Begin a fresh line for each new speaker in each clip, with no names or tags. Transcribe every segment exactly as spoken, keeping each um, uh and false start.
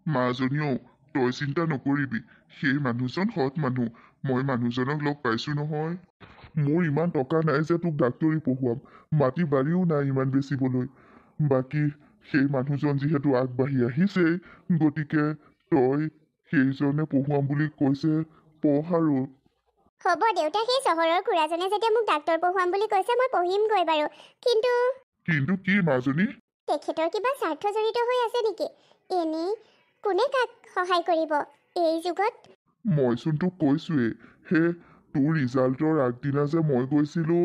মাজনীও তই চিন্তা নকৰিবি সেই মানুহজন সৎ মানুহ মই মানুহজনক লগ পাইছো নহয় মোৰ ইমান টকা নাই যে তোক ডাক্তৰী পঢ়ুৱাম মাটি বাৰীও নাই ইমান বেচিবলৈ বাকী সেই মানুহজন যিহেতু আগবাঢ়ি আহিছে গতিকে তই সেইজনে পঢ়ুৱাম বুলি কৈছে পঢ় আৰু
হ'ব দেউতা সেই চহৰৰ খুৰাজনে যেতিয়া মোক ডাক্তৰ পঢ়ুৱাম বুলি কৈছে মই পঢ়িমগৈ বাৰু কিন্তু
কিন্তু কি মাজনী
তেখেতৰ কিবা স্বাৰ্থ জড়িত হৈ আছে নেকি এনেই কোনে কাক সহায় কৰিব এই যুগত
মইচোন তোক কৈছোৱেই হে তোৰ ৰিজাল্টৰ আগদিনা যে মই গৈছিলোঁ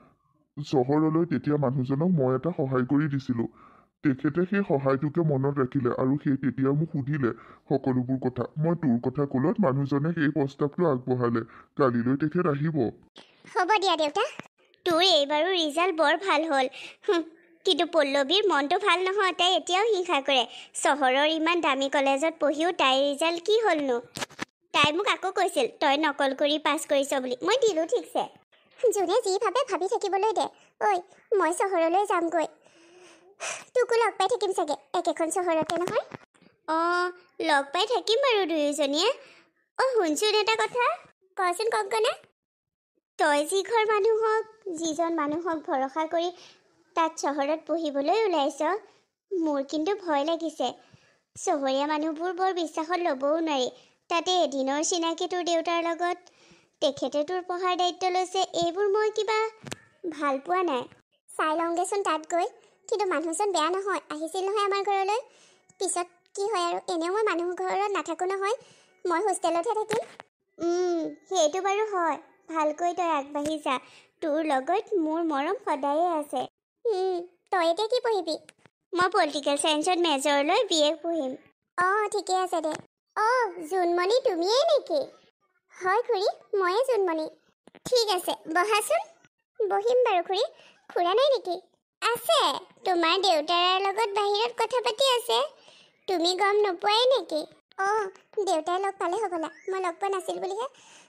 চহৰলৈ তেতিয়া মানুহজনক মই এটা সহায় কৰি দিছিলোঁ তেখেতে সেই সহায়টোকে মনত ৰাখিলে আৰু সেই তেতিয়া মোক সুধিলে সকলোবোৰ কথা মই তোৰ কথা ক'লত মানুহজনে সেই প্ৰস্তাৱটো আগবঢ়ালে কালিলৈ তেখেত আহিব
হ'ব দিয়া দেউতা তোৰ এইবাৰো ৰিজাল্ট বৰ ভাল হ'ল কিন্তু পল্লৱীৰ মনটো ভাল নহয় তাই এতিয়াও হিংসা কৰে চহৰৰ ইমান দামী কলেজত পঢ়িও তাইৰ ৰিজাল্ট কি হ'লনো তাই মোক আকৌ কৈছিল তই নকল কৰি পাছ কৰিছ বুলি মই দিলোঁ ঠিকছে যোনে যি ভাবে ভাবি থাকিবলৈ দে ঐ মই চহৰলৈ যামগৈ তোকো লগ পাই থাকিম চাগে একেখন চহৰতে নহয় অঁ লগ পাই থাকিম বাৰু দুয়োজনীয়ে অঁ শুনচোন এটা কথা কচোন কংকনা তই যি ঘৰ মানুহক যিজন মানুহক ভৰসা কৰি তাত চহৰত পঢ়িবলৈ ওলাইছ মোৰ কিন্তু ভয় লাগিছে চহৰীয়া মানুহবোৰ বৰ বিশ্বাসত ল'বও নোৱাৰি তাতে এদিনৰ চিনাকি তোৰ দেউতাৰ লগত তেখেতে তোৰ পঢ়াৰ দায়িত্ব লৈছে এইবোৰ মই কিবা ভাল পোৱা নাই চাই লওঁগেচোন তাত গৈ কিন্তু মানুহজন বেয়া নহয় আহিছিল নহয় আমাৰ ঘৰলৈ পিছত কি হয় আৰু এনেও মই মানুহৰ ঘৰত নাথাকোঁ নহয় মই হোষ্টেলতহে থাকিম সেইটো বাৰু হয় ভালকৈ তই আগবাঢ়ি যা তোৰ লগত মোৰ মৰম সদায়ে আছে তই এতিয়া কি পঢ়িবি মই পলিটিকেল চায়েন্সত মেজৰ লৈ বি এ পঢ়িম অঁ ঠিকে আছে দে অঁ জোনমণি তুমিয়েই নেকি হয় খুৰী ময়ে জোনমণি ঠিক আছে বহাচোন বহিম বাৰু খুৰী খুৰা নাই নেকি আছে তোমাৰ দেউতাৰ লগত বাহিৰত কথা পাতি আছে তুমি গম নোপোৱাই নেকি অঁ দেউতাই লগ পালে হ'বলা মই লগ পোৱা নাছিল বুলিহে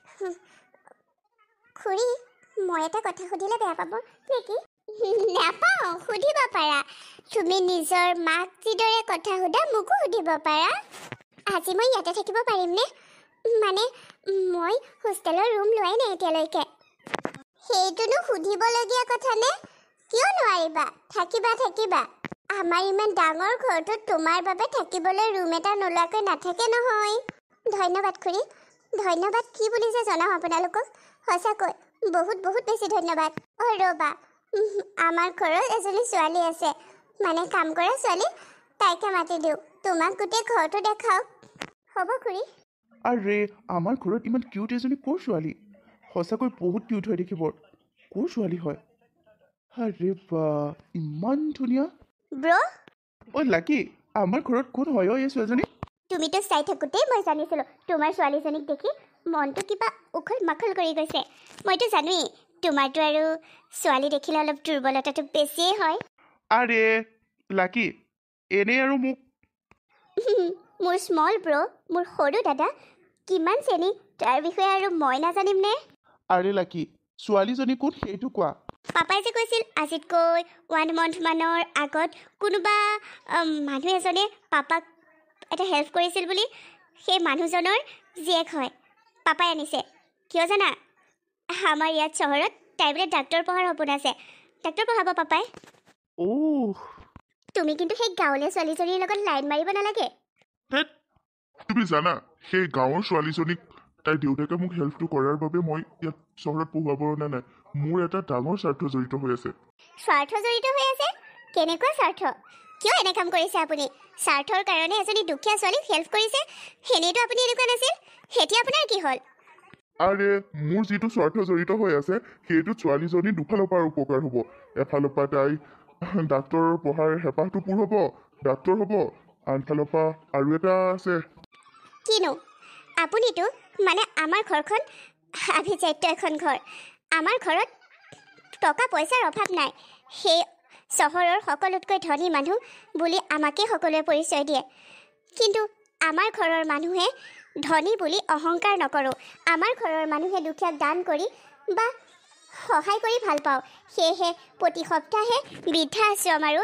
খুৰী মই এটা কথা সুধিলে বেয়া পাব নেকি নাপাওঁ সুধিব পাৰা তুমি নিজৰ মাক যিদৰে কথা সোধা মোকো সুধিব পাৰা আজি মই ইয়াতে থাকিব পাৰিমনে মানে মই হোষ্টেলৰ ৰুম লোৱাই নাই এতিয়ালৈকে সেইটোনো সুধিবলগীয়া কথা নে কিয় নোৱাৰিবা থাকিবা থাকিবা আমাৰ ইমান ডাঙৰ ঘৰটোত তোমাৰ বাবে থাকিবলৈ ৰুম এটা নোলোৱাকৈ নাথাকে নহয় ধন্যবাদ খুৰী ধন্যবাদ কি বুলি যে জনাওঁ আপোনালোকক সঁচাকৈ বহুত বহুত বেছি ধন্যবাদ অঁ ৰ'বা আমাৰ ঘৰত এজনী ছোৱালী আছে মানে কাম কৰা ছোৱালী তাইকে মাতি দিওঁ তোমাক গোটেই ঘৰটো দেখাওক হ'ব খুৰী
আৰে আমাৰ ঘৰত ইমান কিউট এজনী ক'ৰ ছোৱালী সঁচাকৈ বহুত কিউট হয় দেখিব ক'ৰ ছোৱালী হয় আৰে বা ইমান ধুনীয়া
ব্ৰ
ঐ লাকি আমাৰ ঘৰত কোন হয় অ' এই ছোৱালীজনী
তুমিতো চাই থাকোঁতেই মই জানিছিলোঁ তোমাৰ ছোৱালীজনীক দেখি মনটো কিবা উখল মাখল কৰি গৈছে মইতো জানোৱেই তোমাৰতো আৰু ছোৱালী দেখিলে অলপ দুৰ্বলতাটো বেছিয়ে হয়
আৰে লাকি এনেই আৰু মোক
মোৰ স্মল ব্ৰ মোৰ সৰু দাদা কিমান চেনি তাৰ বিষয়ে আৰু মই নাজানিম নে
আৰে লাকি ছোৱালীজনী কোন সেইটো কোৱা
পাপাই যে কৈছিল আজিতকৈ ওৱান মান্থ মানৰ আগত কোনোবা মানুহ এজনে পাপাক এটা হেল্প কৰিছিল বুলি সেই মানুহজনৰ জীয়েক হয় পাপাই আনিছে কিয় জানা আমাৰ ইয়াত চহৰত তাই বোলে ডাক্তৰ পঢ়াৰ সপোন আছে ডাক্তৰ পঢ়াব পাপাই
অ'
তুমি কিন্তু সেই গাঁৱলীয়া ছোৱালীজনীৰ লগত লাইন মাৰিব নালাগে
তুমি জানা সেই গাঁৱৰ ছোৱালীজনীক তাইৰ দেউতাকে মোক হেল্পটো কৰাৰ বাবে মই ইয়াত চহৰত পঢ়ুৱাব পৰা নাই মোৰ এটা ডাঙৰ স্বাৰ্থ জড়িত হৈ আছে
স্বাৰ্থ জড়িত হৈ আছে কেনেকুৱা স্বাৰ্থ কিয় এনে কাম কৰিছে আপুনি স্বাৰ্থৰ কাৰণে এজনী দুখীয়া ছোৱালীক হেল্প কৰিছে সেনেতো আপুনি এনেকুৱা নাছিল এতিয়া আপোনাৰ কি হ'ল
আৰে মোৰ যিটো স্বাৰ্থ জড়িত হৈ আছে সেইটো ছোৱালীজনী দুফালৰ পৰা উপকাৰ হ'ব এফালৰ পৰা তাই ডাক্তৰৰ পঢ়াৰ হেঁপাহটো পূৰ হ'ব ডাক্তৰ হ'ব আনফালৰ পৰা আৰু এটা আছে
কিনো আপুনিতো মানে আমাৰ ঘৰখন আভিজাত্য এখন ঘৰ আমাৰ ঘৰত টকা পইচাৰ অভাৱ নাই সেই চহৰৰ সকলোতকৈ ধনী মানুহ বুলি আমাকে সকলোৱে পৰিচয় দিয়ে কিন্তু আমাৰ ঘৰৰ মানুহে ধনী বুলি অহংকাৰ নকৰোঁ আমাৰ ঘৰৰ মানুহে দুখীয়াক দান কৰি বা সহায় কৰি ভাল পাওঁ সেয়েহে প্ৰতি সপ্তাহে বৃদ্ধা আশ্ৰম আৰু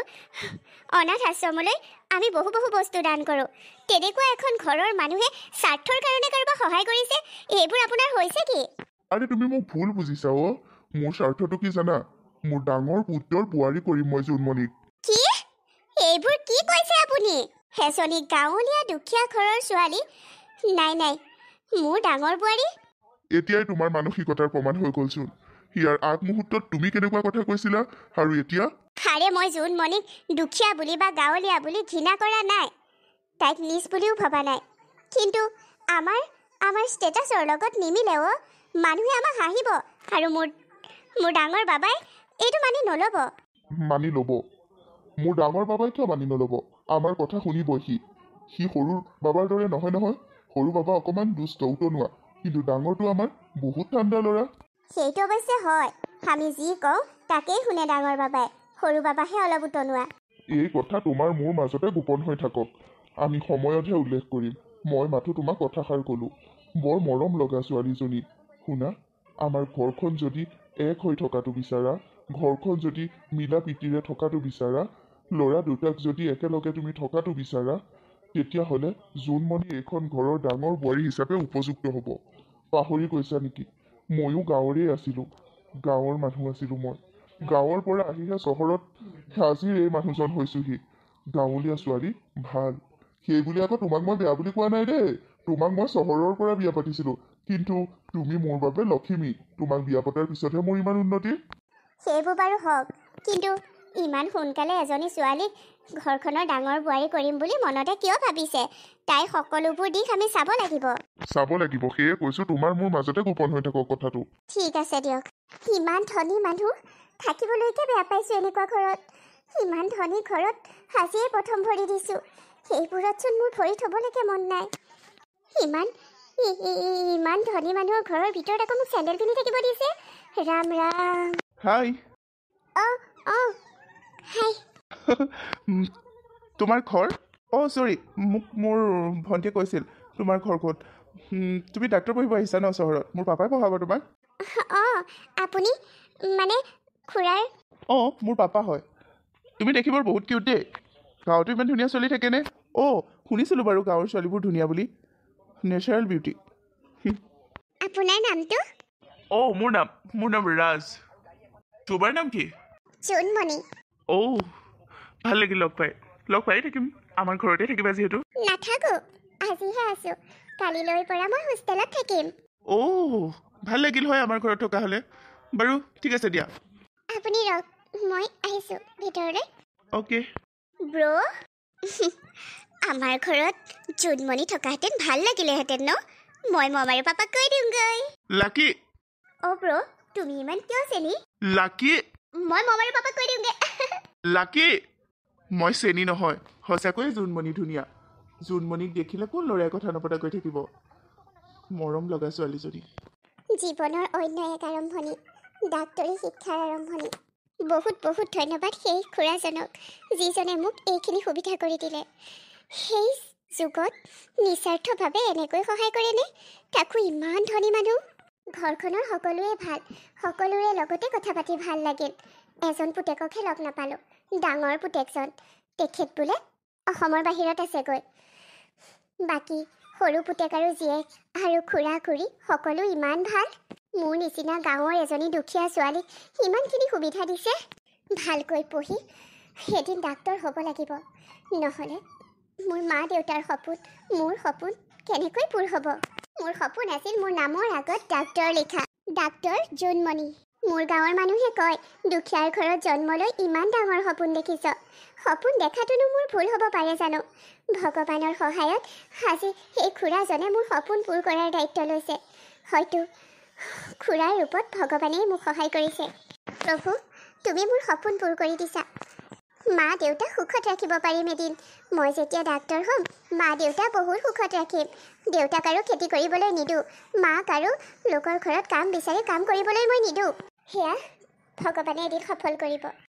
অনাথ আশ্ৰমলৈ আমি বহু বহু বস্তু দান কৰোঁ তেনেকুৱা এখন ঘৰৰ মানুহে স্বাৰ্থৰ কাৰণে কাৰোবাক সহায় কৰিছে এইবোৰ আপোনাৰ হৈছে কি
আৰে তুমি মোক ভুল বুজিছা অ মোৰ স্বাৰ্থটো কি জানা মোৰ ডাঙৰ পুত্ৰৰ বুৱাৰী কৰিম মই জোনমণিক
কি এইবোৰ কি কৈছে আপুনি হেচনি গাঁৱলীয়া দুখীয়া ঘৰৰ ছোৱালী নাই নাই মোৰ ডাঙৰ বুৱাৰী
এতিয়াই তোমাৰ মানসিকতাৰ প্ৰমাণ হৈ গ'লচোন ইয়াৰ আগমুহূৰ্তত তুমি কেনেকুৱা কথা কৈছিলা আৰু এতিয়া
আৰে মই জোনমণিক দুখীয়া বুলি বা গাঁৱলীয়া বুলি ঘৃণা কৰা নাই তাইক নিজ বুলিও ভবা নাই কিন্তু আমাৰ আমাৰ ষ্টেটাছৰ লগত নিমিলে অ' মানুহে আমাক হাঁহিব আৰু মোৰ মোৰ ডাঙৰ বাবাই এইটো মানি নল'ব
মানি ল'ব মোৰ ডাঙৰ বাবাই কিয় মানি নল'ব আমাৰ কথা শুনিব সি সি সৰু বাবাৰ দৰে নহয় নহয় সৰু বাবা অকণমান দুষ্ট উতনোৱা কিন্তু ডাঙৰটো আমাৰ বহুত ঠাণ্ডা ল'ৰা
সেইটো অৱশ্যে হয় আমি যি কওঁ তাকেই শুনে ডাঙৰ বাবাই সৰু বাবাহে অলপ উতনোৱা
এই কথা তোমাৰ মোৰ মাজতে গোপন হৈ থাকক আমি সময়তহে উল্লেখ কৰিম মই মাথো তোমাক কথাষাৰ ক'লোঁ বৰ মৰম লগা ছোৱালীজনী শুনা আমাৰ ঘৰখন যদি এক হৈ থকাটো বিচাৰা ঘৰখন যদি মিলা প্ৰীতিৰে থকাটো বিচাৰা ল'ৰা দুটাক যদি একেলগে তুমি থকাটো বিচাৰা তেতিয়াহ'লে জোনমণি এইখন ঘৰৰ ডাঙৰ বোৱাৰী হিচাপে উপযুক্ত হ'ব পাহৰি গৈছা নেকি ময়ো গাঁৱৰেই আছিলোঁ গাঁৱৰ মানুহ আছিলোঁ মই গাঁৱৰ পৰা আহিহে চহৰত আজিৰ এই মানুহজন হৈছোহি গাঁৱলীয়া ছোৱালী ভাল সেইবুলি আকৌ তোমাক মই বেয়া বুলি কোৱা নাই দেই তোমাক মই চহৰৰ পৰা বিয়া পাতিছিলোঁ কিন্তু তুমি মোৰ বাবে লখিমী তোমাক বিয়া পতাৰ পিছতহে মোৰ ইমান উন্নতি
সেইবোৰ বাৰু হওক কিন্তু ইমান সোনকালে এজনী ছোৱালীক ঘৰখনৰ ডাঙৰ বোৱাৰী কৰিম বুলি মনতে কিয় ভাবিছে তাই সকলোবোৰ দিশ আমি চাব লাগিব
চাব লাগিব সেয়ে কৈছোঁ তোমাৰ মোৰ মাজতে গোপন হৈ থাকক কথাটো
ঠিক আছে দিয়ক ইমান ধনী মানুহ থাকিবলৈকে বেয়া পাইছোঁ এনেকুৱা ঘৰত ইমান ধনী ঘৰত আজিয়ে প্ৰথম ভৰি দিছোঁ সেইবোৰতচোন মোৰ ভৰি থ'বলৈকে মন নাই ইমান ইমান ধনী মানুহৰ ঘৰৰ ভিতৰত আকৌ মোক চেণ্ডেল পিন্ধি থাকিব দিছে ৰাম ৰাম
হাই
অঁ অঁ হাই
তোমাৰ ঘৰ অঁ চৰি মোক মোৰ ভণ্টিয়ে কৈছিল তোমাৰ ঘৰ ক'ত তুমি ডাক্তৰ পঢ়িব আহিছা ন চহৰত মোৰ পাপাই পঢ়াব তোমাক
অঁ আপুনি মানে খুৰাৰ
অঁ মোৰ পাপা হয় তুমি দেখিবৰ বহুত কিউট দেই গাঁৱতো ইমান ধুনীয়া ছোৱালী থাকেনে অঁ শুনিছিলোঁ বাৰু গাঁৱৰ ছোৱালীবোৰ ধুনীয়া বুলি নেচাৰেল বিউটি
আপোনাৰ নামটো
অঁ মোৰ নাম মোৰ নাম ৰাজ তোমাৰ নাম কি
জোনমণি
অঁ ভাল লাগিল লগ পাই লগ পাই থাকিম আমাৰ ঘৰতে থাকিবা যিহেতু
নাথাকো আজিহে আছোঁ কালিলৈৰ পৰা মই হোষ্টেলত থাকিম
অঁ ভাল লাগিল হয় আমাৰ ঘৰত থকা হ'লে বাৰু ঠিক আছে দিয়া
আপুনি ৰওক মই আহিছোঁ ভিতৰলৈ
অ'কে
ব্ৰ আমাৰ ঘৰত জোনমণি থকাহেঁতেন ভাল লাগিলেহেঁতেন ন মই মম আৰু পাপাক কৈ দিওঁগৈ
লাকি
অ' ব্ৰ তুমি ইমান কিয় চেনি
লাকি
মই মম আৰু পাপাক কৈ দিওঁগৈ
লাকি মই চেনি নহয় সঁচাকৈয়ে জোনমণি ধুনীয়া জোনমণিক দেখিলে কোন ল'ৰাই কথা নপতাকৈ থাকিব মৰম লগা ছোৱালীজনী
জীৱনৰ অন্য এক আৰম্ভণি ডাক্তৰী শিক্ষাৰ আৰম্ভণি বহুত বহুত ধন্যবাদ সেই খুৰাজনক যিজনে মোক এইখিনি সুবিধা কৰি দিলে সেই যুগত নিস্বাৰ্থভাৱে এনেকৈ সহায় কৰেনে তাকো ইমান ধনী মানুহ ঘৰখনৰ সকলোৱে ভাল সকলোৰে লগতে কথা পাতি ভাল লাগিল এজন পুতেককহে লগ নাপালোঁ ডাঙৰ পুতেকজন তেখেত বোলে অসমৰ বাহিৰত আছেগৈ বাকী সৰু পুতেক আৰু জীয়েক আৰু খুৰা খুৰী সকলো ইমান ভাল মোৰ নিচিনা গাঁৱৰ এজনী দুখীয়া ছোৱালীক ইমানখিনি সুবিধা দিছে ভালকৈ পঢ়ি এদিন ডাক্তৰ হ'ব লাগিব নহ'লে মোৰ মা দেউতাৰ সপোন মোৰ সপোন কেনেকৈ পূৰ হ'ব মোৰ সপোন আছিল মোৰ নামৰ আগত ডাক্তৰ লিখা ডাক্তৰ জোনমণি মোৰ গাঁৱৰ মানুহে কয় দুখীয়াৰ ঘৰত জন্ম লৈ ইমান ডাঙৰ সপোন দেখিছ সপোন দেখাটোনো মোৰ ভুল হ'ব পাৰে জানো ভগৱানৰ সহায়ত আজি সেই খুৰাজনে মোৰ সপোন পূৰ কৰাৰ দায়িত্ব লৈছে হয়তো খুৰাৰ ৰূপত ভগৱানেই মোক সহায় কৰিছে প্ৰভু তুমি মোৰ সপোন পূৰ কৰি দিছা মা দেউতা সুখত ৰাখিব পাৰিম এদিন মই যেতিয়া ডাক্তৰ হ'ম মা দেউতা বহুত সুখত ৰাখিম দেউতাক আৰু খেতি কৰিবলৈ নিদিওঁ মাক আৰু লোকৰ ঘৰত কাম বিচাৰি কাম কৰিবলৈ মই নিদিওঁ সেয়া ভগৱানে এদিন সফল কৰিব